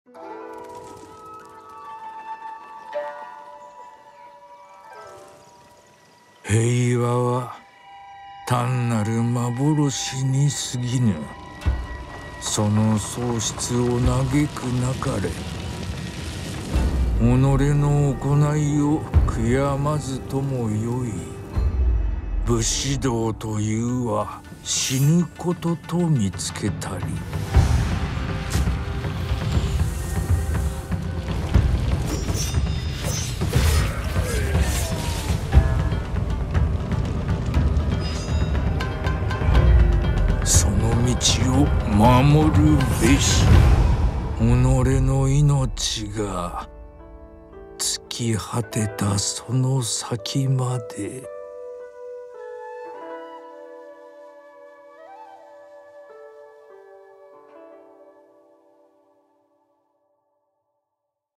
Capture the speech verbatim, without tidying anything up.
平和は単なる幻に過ぎぬ。その喪失を嘆くなかれ。己の行いを悔やまずともよい。武士道というは死ぬことと見つけたり。その道を守るべし。己の命が尽き果てたその先まで。